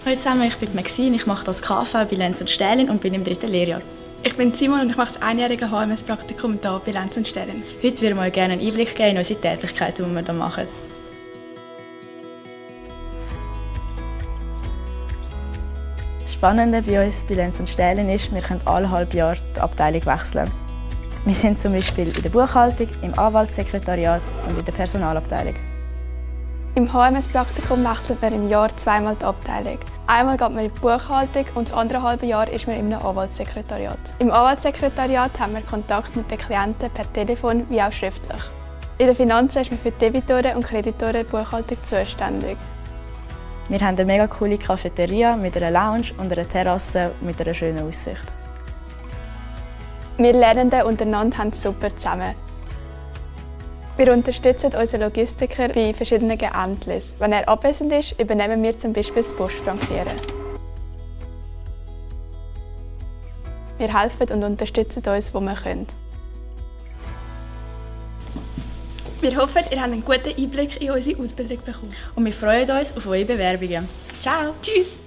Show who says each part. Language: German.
Speaker 1: Hallo zusammen, ich bin Maxine, ich mache das KV bei Lenz und Stählin und bin im 3. Lehrjahr.
Speaker 2: Ich bin Simon und ich mache das einjährige HMS-Praktikum hier bei Lenz und Stählin.
Speaker 1: Heute würden wir euch gerne einen Einblick geben in unsere Tätigkeiten, die wir hier machen. Das Spannende bei uns bei Lenz und Stählin ist, wir können alle halbe Jahr die Abteilung wechseln. Wir sind zum Beispiel in der Buchhaltung, im Anwaltssekretariat und in der Personalabteilung.
Speaker 2: Im HMS-Praktikum wechselt man im Jahr zweimal die Abteilung. Einmal geht man in die Buchhaltung und das andere halbe Jahr ist man in einem Anwaltssekretariat. Im Anwaltssekretariat haben wir Kontakt mit den Klienten per Telefon wie auch schriftlich. In den Finanzen ist man für die Debitoren und Kreditoren Buchhaltung zuständig.
Speaker 1: Wir haben eine mega coole Cafeteria mit einer Lounge und einer Terrasse mit einer schönen Aussicht.
Speaker 2: Wir Lernenden untereinander haben es super zusammen. Wir unterstützen unseren Logistiker bei verschiedenen Ämtern. Wenn er abwesend ist, übernehmen wir zum Beispiel das Postfrankieren. Wir helfen und unterstützen uns, wo wir können. Wir hoffen, ihr habt einen guten Einblick in unsere Ausbildung bekommen.
Speaker 1: Und wir freuen uns auf eure Bewerbungen. Ciao!
Speaker 2: Tschüss!